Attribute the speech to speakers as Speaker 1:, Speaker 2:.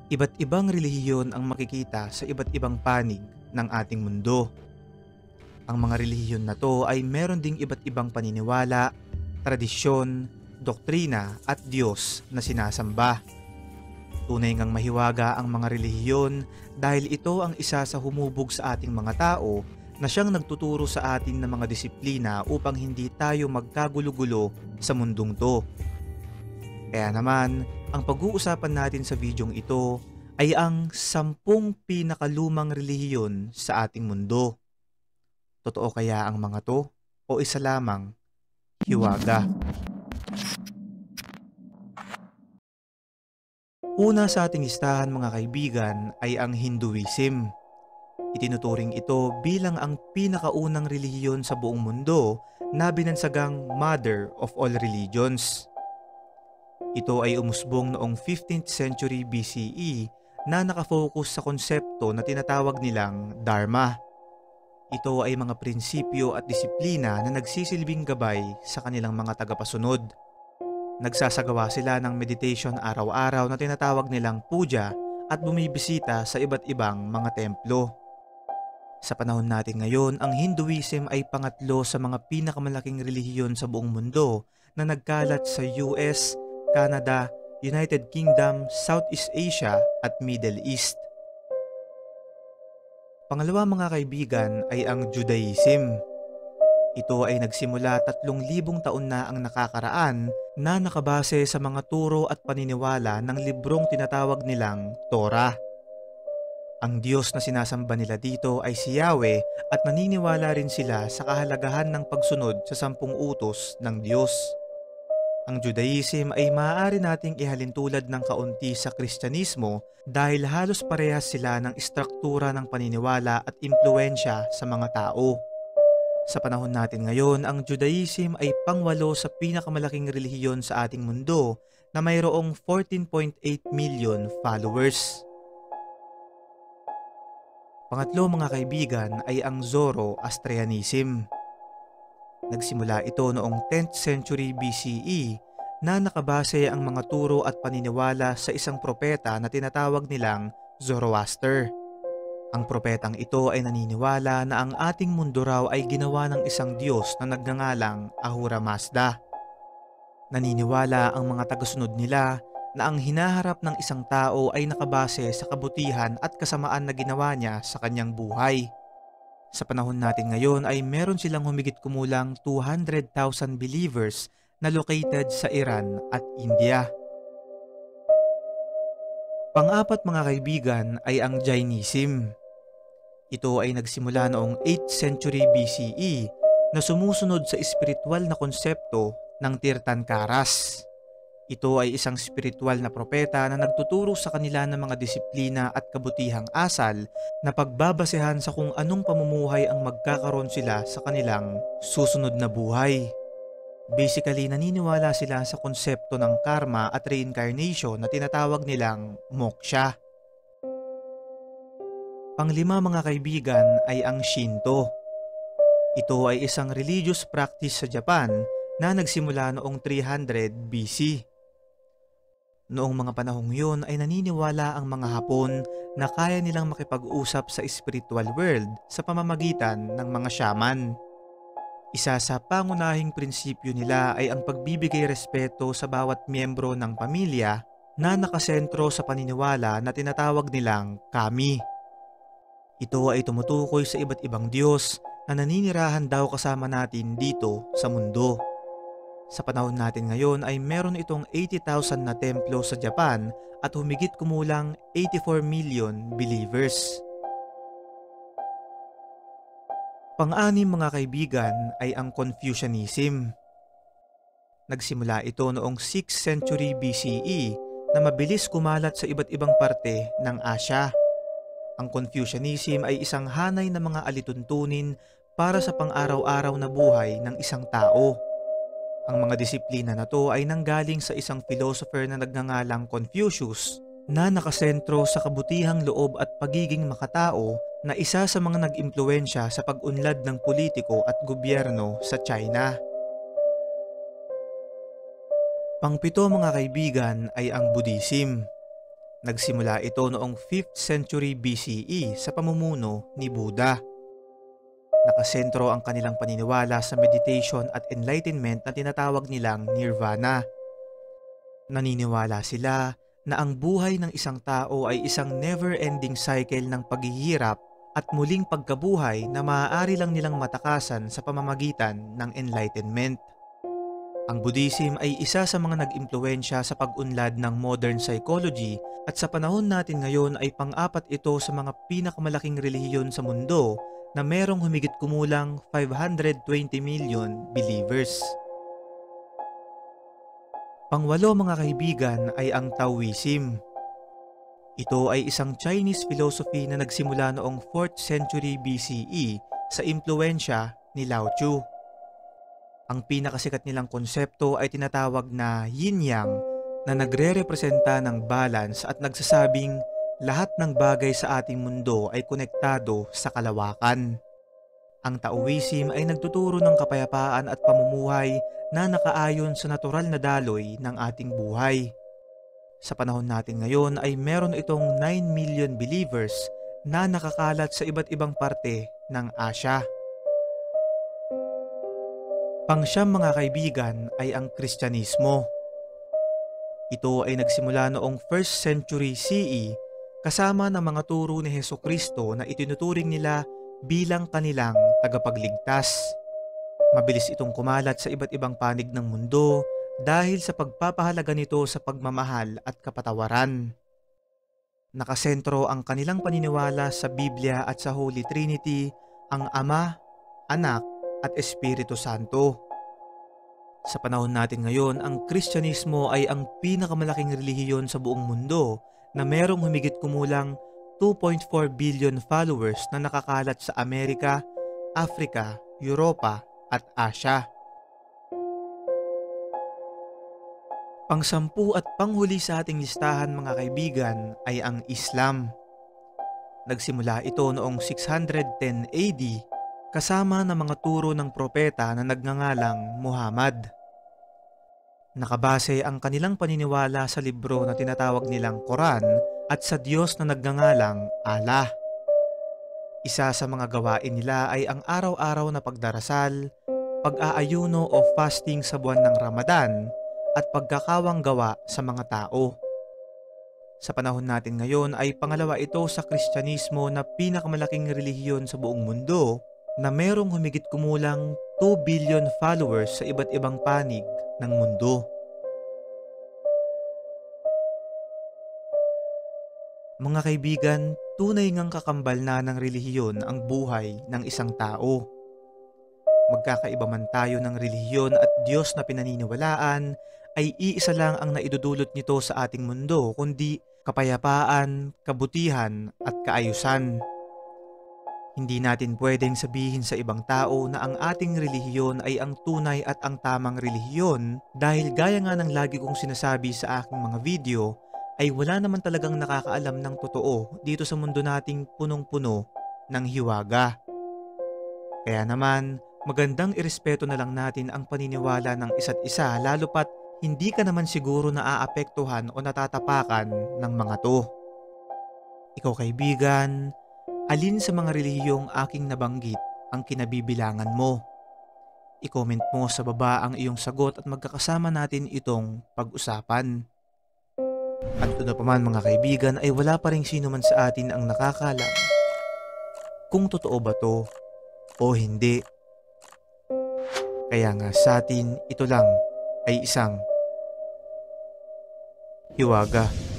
Speaker 1: Iba't ibang relihiyon ang makikita sa iba't ibang panig ng ating mundo. Ang mga relihiyon na to ay meron ding iba't ibang paniniwala, tradisyon, doktrina at Diyos na sinasamba. Tunay ngang mahiwaga ang mga relihiyon dahil ito ang isa sa humubog sa ating mga tao na siyang nagtuturo sa atin ng mga disiplina upang hindi tayo magkagulo-gulo sa mundong to. Kaya naman, ang pag-uusapan natin sa videong ito ay ang 10 pinakalumang relihiyon sa ating mundo. Totoo kaya ang mga to o isa lamang hiwaga? Una sa ating listahan mga kaibigan ay ang Hinduism. Itinuturing ito bilang ang pinakaunang relihiyon sa buong mundo na binansagang Mother of all Religions. Ito ay umusbong noong 15th century BCE na nakafocus sa konsepto na tinatawag nilang Dharma. Ito ay mga prinsipyo at disiplina na nagsisilbing gabay sa kanilang mga tagapasunod. Nagsasagawa sila ng meditation araw-araw na tinatawag nilang puja at bumibisita sa iba't ibang mga templo. Sa panahon natin ngayon, ang Hinduism ay pangatlo sa mga pinakamalaking relihiyon sa buong mundo na nagkalat sa US, Canada, United Kingdom, Southeast Asia at Middle East. Pangalawa mga kaibigan ay ang Judaism. Ito ay nagsimula 3,000 taon na ang nakakaraan na nakabase sa mga turo at paniniwala ng librong tinatawag nilang Torah. Ang Diyos na sinasamba nila dito ay si Yahweh at naniniwala rin sila sa kahalagahan ng pagsunod sa 10 utos ng Diyos. Ang Judaism ay maaari nating ihalintulad ng kaunti sa Kristyanismo dahil halos parehas sila ng istruktura ng paniniwala at impluensya sa mga tao. Sa panahon natin ngayon, ang Judaism ay pangwalo sa pinakamalaking relihiyon sa ating mundo na mayroong 14.8 million followers. Pangatlo mga kaibigan ay ang Zoroastrianism. Nagsimula ito noong 10th century BCE na nakabase ang mga turo at paniniwala sa isang propeta na tinatawag nilang Zoroaster. Ang propetang ito ay naniniwala na ang ating mundo raw ay ginawa ng isang Diyos na nagngangalang Ahura Mazda. Naniniwala ang mga tagasunod nila na ang hinaharap ng isang tao ay nakabase sa kabutihan at kasamaan na ginawa niya sa kanyang buhay. Sa panahon natin ngayon ay meron silang humigit kumulang 200,000 believers na located sa Iran at India. Pang-apat mga kaibigan ay ang Jainism. Ito ay nagsimula noong 8th century BCE na sumusunod sa espiritual na konsepto ng Tirthankaras. Ito ay isang spiritual na propeta na nagtuturo sa kanila ng mga disiplina at kabutihang asal na pagbabasehan sa kung anong pamumuhay ang magkakaroon sila sa kanilang susunod na buhay. Basically, naniniwala sila sa konsepto ng karma at reincarnation na tinatawag nilang moksha. Panglima mga kaibigan ay ang Shinto. Ito ay isang religious practice sa Japan na nagsimula noong 300 BC. Noong mga panahong yun ay naniniwala ang mga Hapon na kaya nilang makipag-usap sa spiritual world sa pamamagitan ng mga shaman. Isa sa pangunahing prinsipyo nila ay ang pagbibigay respeto sa bawat miyembro ng pamilya na nakasentro sa paniniwala na tinatawag nilang kami. Ito ay tumutukoy sa iba't ibang Diyos na naninirahan daw kasama natin dito sa mundo. Sa panahon natin ngayon ay meron itong 80,000 na templo sa Japan at humigit kumulang 84 million believers. Pang-anim mga kaibigan ay ang Confucianism. Nagsimula ito noong 6th century BCE na mabilis kumalat sa iba't ibang parte ng Asya. Ang Confucianism ay isang hanay ng mga alituntunin para sa pang-araw-araw na buhay ng isang tao. Ang mga disiplina na to ay nanggaling sa isang philosopher na nagngangalang Confucius na nakasentro sa kabutihang loob at pagiging makatao na isa sa mga nag-impluwensya sa pag-unlad ng politiko at gobyerno sa China. Pangpito mga kaibigan ay ang Buddhism. Nagsimula ito noong 5th century BCE sa pamumuno ni Buddha. Nakasentro ang kanilang paniniwala sa meditation at enlightenment na tinatawag nilang nirvana. Naniniwala sila na ang buhay ng isang tao ay isang never-ending cycle ng paghihirap at muling pagkabuhay na maaari lang nilang matakasan sa pamamagitan ng enlightenment. Ang Buddhism ay isa sa mga nag-impluwensya sa pag-unlad ng modern psychology at sa panahon natin ngayon ay pang-apat ito sa mga pinakamalaking relihiyon sa mundo na merong humigit kumulang 520 million believers. Pangwalo mga kaibigan ay ang Taoism. Ito ay isang Chinese philosophy na nagsimula noong 4th century BCE sa impluwensya ni Lao Tzu. Ang pinakasikat nilang konsepto ay tinatawag na yin-yang na nagre-representa ng balance at nagsasabing lahat ng bagay sa ating mundo ay konektado sa kalawakan. Ang Taoism ay nagtuturo ng kapayapaan at pamumuhay na nakaayon sa natural na daloy ng ating buhay. Sa panahon natin ngayon ay meron itong 9 million believers na nakakalat sa iba't ibang parte ng Asya. Pangsyam mga kaibigan ay ang Kristyanismo. Ito ay nagsimula noong 1st century CE kasama ng mga turo ni Hesukristo na itinuturing nila bilang kanilang tagapagligtas. Mabilis itong kumalat sa iba't ibang panig ng mundo dahil sa pagpapahalaga nito sa pagmamahal at kapatawaran. Nakasentro ang kanilang paniniwala sa Biblia at sa Holy Trinity, ang Ama, Anak at Espiritu Santo. Sa panahon natin ngayon, ang Kristyanismo ay ang pinakamalaking relihiyon sa buong mundo na merong humigit kumulang 2.4 billion followers na nakakalat sa Amerika, Africa, Europa at Asya. Pangsampu at panghuli sa ating listahan mga kaibigan ay ang Islam. Nagsimula ito noong 610 AD kasama ng mga turo ng propeta na nagngangalang Muhammad. Nakabase ang kanilang paniniwala sa libro na tinatawag nilang Quran at sa Diyos na nagngangalang Allah. Isa sa mga gawain nila ay ang araw-araw na pagdarasal, pag-aayuno o fasting sa buwan ng Ramadan at pagkakawang gawa sa mga tao. Sa panahon natin ngayon ay pangalawa ito sa Kristyanismo na pinakamalaking relihiyon sa buong mundo na merong humigit kumulang 2 billion followers sa iba't ibang panig ng mundo. Mga kaibigan, tunay ngang kakambal na ng relihiyon ang buhay ng isang tao. Magkakaiba man tayo ng relihiyon at Diyos na pinaniniwalaan, ay iisa lang ang naidudulot nito sa ating mundo, kundi kapayapaan, kabutihan at kaayusan. Hindi natin pwedeng sabihin sa ibang tao na ang ating relihiyon ay ang tunay at ang tamang relihiyon dahil gaya nga ng lagi kong sinasabi sa aking mga video, ay wala naman talagang nakakaalam ng totoo dito sa mundo nating punong-puno ng hiwaga. Kaya naman, magandang irespeto na lang natin ang paniniwala ng isa't isa lalo pat hindi ka naman siguro naaapektuhan o natatapakan ng mga to. Ikaw kaibigan, alin sa mga relihiyong aking nabanggit ang kinabibilangan mo? I-comment mo sa baba ang iyong sagot at magkakasama natin itong pag-usapan. At ito pa man mga kaibigan ay wala pa rin sino man sa atin ang nakakalam kung totoo ba to o hindi. Kaya nga sa atin ito lang ay isang hiwaga.